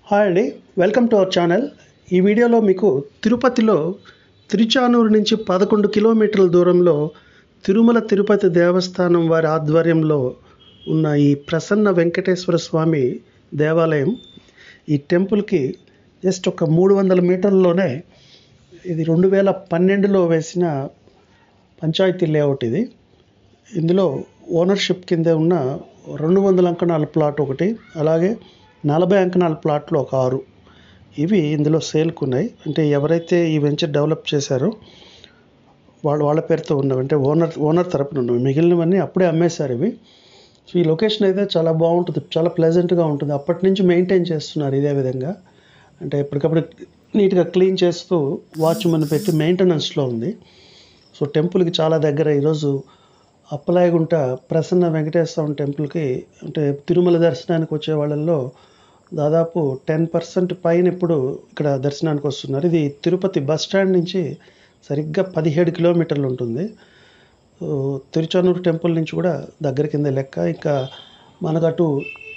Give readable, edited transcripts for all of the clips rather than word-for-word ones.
Hi అండి, welcome to our channel. ఈ వీడియోలో మీకు తిరుపతిలో తిరుచానూరు నుంచి 11 కిలోమీటర్ల దూరంలో తిరుమల తిరుపతి దేవస్థానం వారి ఆధ్వర్యంలో ఉన్న ఈ ప్రసన్న వెంకటేశ్వర స్వామి దేవాలయం. ఈ టెంపుల్కి జస్ట్ ఒక 300 మీటర్లలోనే ఇది 2012లో వేసిన పంచాయతీ లేఅవుట్ ఇది. ఇందులో ఓనర్షిప్ కింద ఉన్న 200 అంకణాల ప్లాట్ ఒకటి, అలాగే 40 అంకణాల ప్లాట్లు ఒక 6 ఇవి ఇందులో సేల్కు ఉన్నాయి. అంటే ఎవరైతే ఈ వెంచర్ డెవలప్ చేశారో వాళ్ళ పేరుతో ఉన్నవి, అంటే ఓనర్ తరపున ఉన్నవి. మిగిలినవన్నీ అప్పుడే అమ్మేశారు ఇవి. సో ఈ లొకేషన్ అయితే చాలా బాగుంటుంది, చాలా ప్లెజెంట్గా ఉంటుంది. అప్పటి నుంచి మెయింటైన్ చేస్తున్నారు ఇదే విధంగా. అంటే ఎప్పటికప్పుడు నీట్గా క్లీన్ చేస్తూ వాచ్మెన్ పెట్టి మెయింటెనెన్స్లో ఉంది. సో టెంపుల్కి చాలా దగ్గర. ఈరోజు అప్పలాయగుంట ప్రసన్న వెంకటేశ్వర టెంపుల్కి, అంటే తిరుమల దర్శనానికి వచ్చే వాళ్ళల్లో దాదాపు 10% పైన ఇప్పుడు ఇక్కడ దర్శనానికి వస్తున్నారు. ఇది తిరుపతి బస్ స్టాండ్ నుంచి సరిగ్గా 17 కిలోమీటర్లు ఉంటుంది. తిరుచానూరు టెంపుల్ నుంచి కూడా దగ్గర కింద లెక్క. ఇంకా మనకు అటు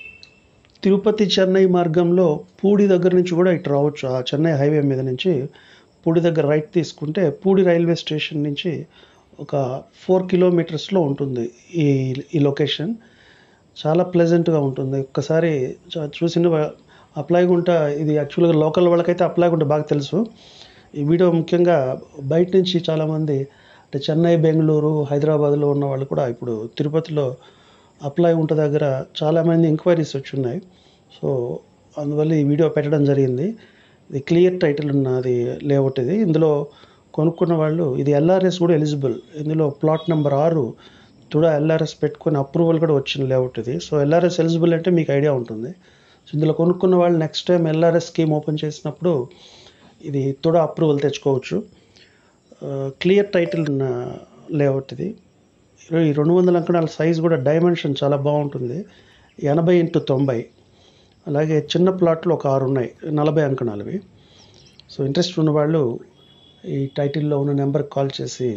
తిరుపతి చెన్నై మార్గంలో పూడి దగ్గర నుంచి కూడా ఇటు రావచ్చు. ఆ చెన్నై హైవే మీద నుంచి పూడి దగ్గర రైట్ తీసుకుంటే పూడి రైల్వే స్టేషన్ నుంచి ఒక 4 కిలోమీటర్స్లో ఉంటుంది ఈ లొకేషన్. చాలా ప్లెజెంట్గా ఉంటుంది. ఒక్కసారి చూసిన అప్లాయగుంట, ఇది యాక్చువల్గా లోకల్ వాళ్ళకైతే అప్లాయగుంట బాగా తెలుసు. ఈ వీడియో ముఖ్యంగా బయట నుంచి చాలామంది, అంటే చెన్నై, బెంగళూరు, హైదరాబాద్లో ఉన్న వాళ్ళు కూడా ఇప్పుడు తిరుపతిలో అప్లాయగుంట దగ్గర చాలామంది ఎంక్వైరీస్ వచ్చి ఉన్నాయి. సో అందువల్ల ఈ వీడియో పెట్టడం జరిగింది. ఇది క్లియర్ టైటిల్ ఉన్నది లేఅవుట్ ఇది. ఇందులో కొనుక్కున్న వాళ్ళు, ఇది ఎల్ఆర్ఎస్ కూడా ఎలిజిబుల్. ఇందులో ప్లాట్ నెంబర్ 6 కూడా ఎల్ఆర్ఎస్ పెట్టుకుని అప్రూవల్ కూడా వచ్చిన లేఅవుట్ ఇది. సో ఎల్ఆర్ఎస్ ఎలిజిబుల్ అంటే మీకు ఐడియా ఉంటుంది. సో ఇందులో కొనుక్కున్న వాళ్ళు next time LRS scheme open చేసినప్పుడు ఇది తుడా అప్రూవల్ తెచ్చుకోవచ్చు. క్లియర్ టైటిల్ ఉన్న లేఅవుట్ ఇది. ఈ 200 అంకణాల సైజ్ కూడా డైమెన్షన్ చాలా బాగుంటుంది, 80x90. అలాగే చిన్న ప్లాట్లు ఒక 6 ఉన్నాయి, 40 అంకణాలవి. సో ఇంట్రెస్ట్ ఉన్నవాళ్ళు ఈ టైటిల్లో ఉన్న నెంబర్కి కాల్ చేసి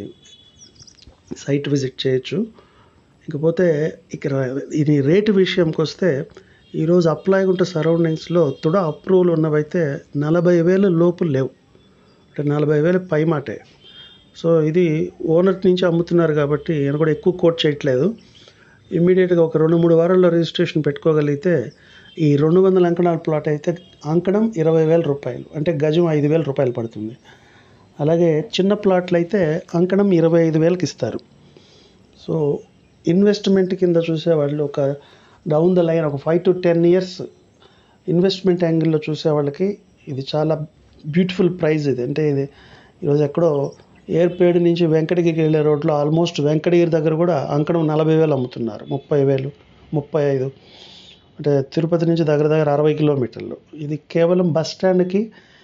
సైట్ విజిట్ చేయొచ్చు. ఇకపోతే ఇక్కడ ఇది రేటు విషయంకి వస్తే, ఈరోజు అప్లాయగుంట సరౌండింగ్స్లో తుడా అప్రూవల్ ఉన్నవైతే 40,000 లోపు లేవు, అంటే 40,000 పై మాటే. సో ఇది ఓనర్ నుంచి అమ్ముతున్నారు కాబట్టి నేను కూడా ఎక్కువ కోట్ చేయట్లేదు. ఇమ్మీడియట్గా ఒక 2-3 వారాల్లో రిజిస్ట్రేషన్ పెట్టుకోగలిగితే ఈ 200 అంకణాల ప్లాట్ అయితే అంకణం 20,000 రూపాయలు, అంటే గజం 5,000 రూపాయలు పడుతుంది. అలాగే చిన్న ప్లాట్లు అయితే అంకణం 25,000కి ఇస్తారు. సో ఇన్వెస్ట్మెంట్ కింద చూసేవాళ్ళు, ఒక డౌన్ ద లైన్ ఒక 5 to 10 ఇయర్స్ ఇన్వెస్ట్మెంట్ యాంగిల్లో చూసేవాళ్ళకి ఇది చాలా బ్యూటిఫుల్ ప్రైజ్ ఇది. అంటే ఇది ఈరోజు ఎక్కడో ఏర్పేడు నుంచి వెంకటగిరికి వెళ్ళే రోడ్లో ఆల్మోస్ట్ వెంకటగిరి దగ్గర కూడా అంకణం 40,000 అమ్ముతున్నారు, 30,000, 35. అంటే తిరుపతి నుంచి దగ్గర 60 కిలోమీటర్లు. ఇది కేవలం బస్ స్టాండ్కి